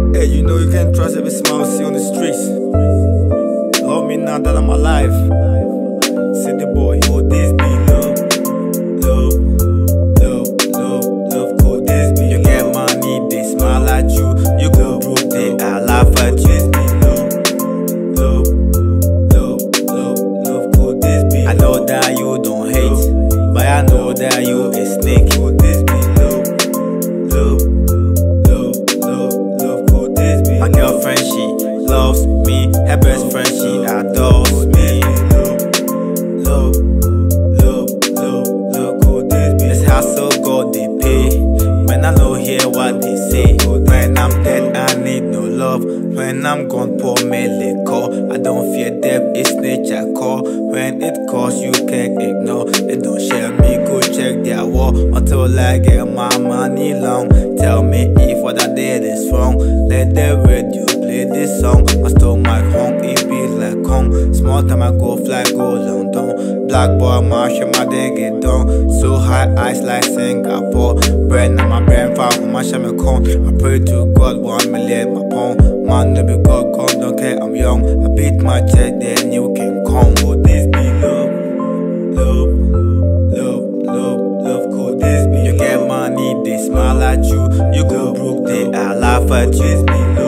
Hey, you know you can't trust every smile you see on the streets. Love me now that I'm alive. City boy. Could this be love? Love, love, love, love. Could this be? You get money, they smile at you. You go broke, they I laugh at you. Love, love, love, love. Could this be? I know that you don't hate, but I know that you a snake. Could this be love? Love, love, love, love. Could this be? My girlfriend, she loves me. Her best friend, she adores me. Love, love, love, love. Could this be? This hustle God they pay. When I don't hear what they say. When I'm dead, I need no love. When I'm gone, pour me liquor. I don't fear death, it's nature call. When it calls, you can't ignore. They don't share me, go check their wall. Until I get my money long. Tell me if what I did is wrong. Let the radio play this song. My stomach hung, it be like home. Small time I go fly, go London. Black boy, Marshall, my day get done. So high, eyes like Singapore. Brain on my brain, far from my shaman con. I pray to God, 1 million my pound. Man, no be God, God, don't care, I'm young. I beat my chest, then you can come. Could this be love? Love, love, love, love. Could this be? You get money, they smile at you. You go broke, they I laugh at you.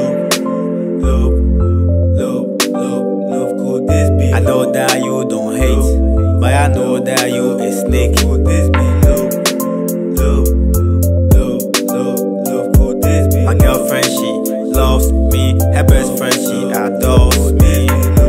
Love, love, love, love. Could this be? I know that you don't hate, but I know that you a snake. Could this be love? Love, love, love, love. Could this be? My girlfriend, she loves me. Her best friend, she adores me.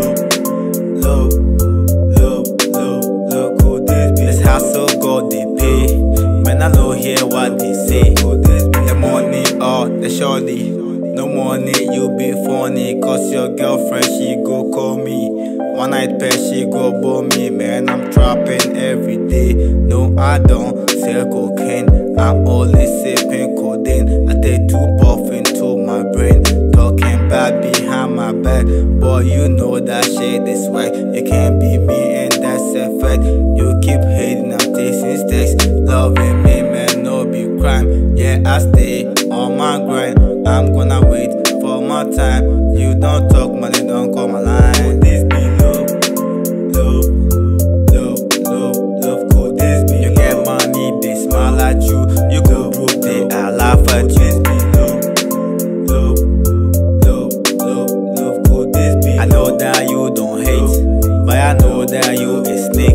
Love, love, love, love. Could this be? This hustle God they pay. When I don't hear what they say. Could this be? The money or the shorty. No money, you be funny. Cause your girlfriend, she go call me. One night pair, she go bore me. Man, I'm trapping every day. No, I don't sell cocaine. I'm only sipping codeine. I take 2 puff into my brain. Talking bad behind my back. Boy, you know that shit is whack. You can't be me and that's a fact. You keep hating, I'm tasting stacks. Loving me, man, no be crime. Yeah, I stay on my grind. I'm gonna wait for my time. You don't talk money, don't call my line. Could this be love? Love, love, love, love. Could this be? You get money, they smile at you. You go broke, they I laugh at you. Love, love, love, love. Could this be? I know that you don't hate, but I know that you a snake.